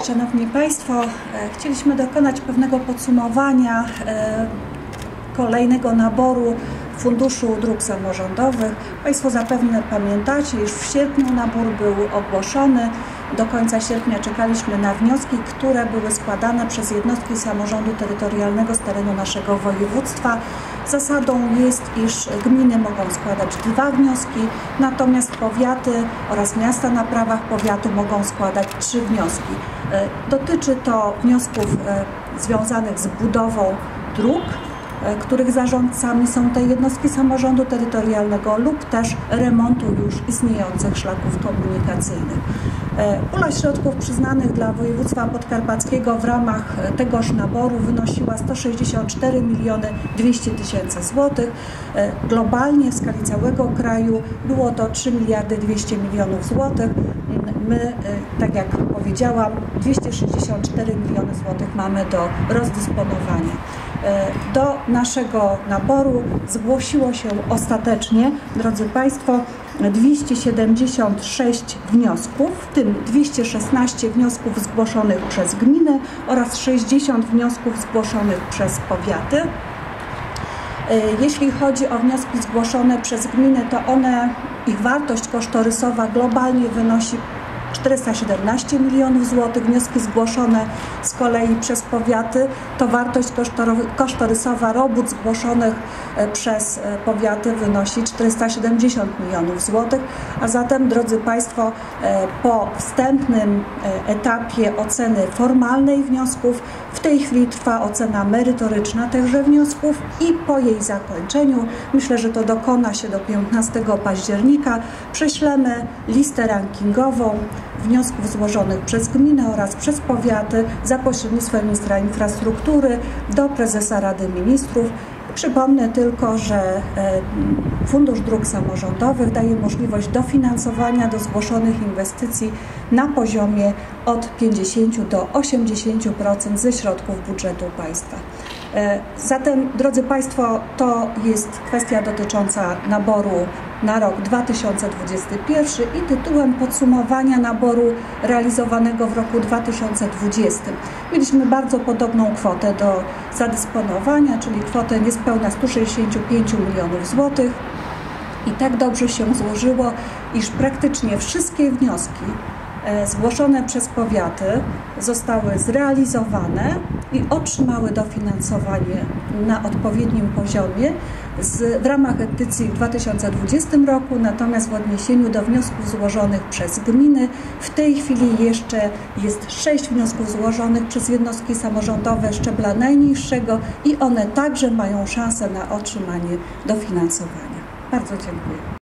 Szanowni Państwo, chcieliśmy dokonać pewnego podsumowania kolejnego naboru Funduszu Dróg Samorządowych. Państwo zapewne pamiętacie, iż w sierpniu nabór był ogłoszony. Do końca sierpnia czekaliśmy na wnioski, które były składane przez jednostki samorządu terytorialnego z terenu naszego województwa. Zasadą jest, iż gminy mogą składać 2 wnioski, natomiast powiaty oraz miasta na prawach powiatu mogą składać 3 wnioski. Dotyczy to wniosków związanych z budową dróg, których zarządcami są te jednostki samorządu terytorialnego, lub też remontu już istniejących szlaków komunikacyjnych. Pula środków przyznanych dla województwa podkarpackiego w ramach tegoż naboru wynosiła 164 200 000 złotych. Globalnie w skali całego kraju było to 3 200 000 000 złotych. My, tak jak powiedziałam, 264 miliony złotych mamy do rozdysponowania. Do naszego naboru zgłosiło się ostatecznie, drodzy Państwo, 276 wniosków, w tym 216 wniosków zgłoszonych przez gminy oraz 60 wniosków zgłoszonych przez powiaty. Jeśli chodzi o wnioski zgłoszone przez gminy, to ich wartość kosztorysowa globalnie wynosi 417 milionów złotych. Wnioski zgłoszone z kolei przez powiaty to wartość kosztorysowa robót zgłoszonych przez powiaty wynosi 470 milionów złotych. A zatem, drodzy Państwo, po wstępnym etapie oceny formalnej wniosków w tej chwili trwa ocena merytoryczna tychże wniosków i po jej zakończeniu, myślę, że to dokona się do 15 października, prześlemy listę rankingową wniosków złożonych przez gminy oraz przez powiaty za pośrednictwem ministra infrastruktury do prezesa Rady Ministrów. Przypomnę tylko, że Fundusz Dróg Samorządowych daje możliwość dofinansowania do zgłoszonych inwestycji na poziomie od 50 do 80% ze środków budżetu państwa. Zatem, drodzy Państwo, to jest kwestia dotycząca naboru na rok 2021 i tytułem podsumowania naboru realizowanego w roku 2020. Mieliśmy bardzo podobną kwotę do zadysponowania, czyli kwotę niespełna 165 milionów złotych. I tak dobrze się złożyło, iż praktycznie wszystkie wnioski zgłoszone przez powiaty zostały zrealizowane i otrzymały dofinansowanie na odpowiednim poziomie w ramach edycji w 2020 roku, natomiast w odniesieniu do wniosków złożonych przez gminy w tej chwili jeszcze jest 6 wniosków złożonych przez jednostki samorządowe szczebla najniższego i one także mają szansę na otrzymanie dofinansowania. Bardzo dziękuję.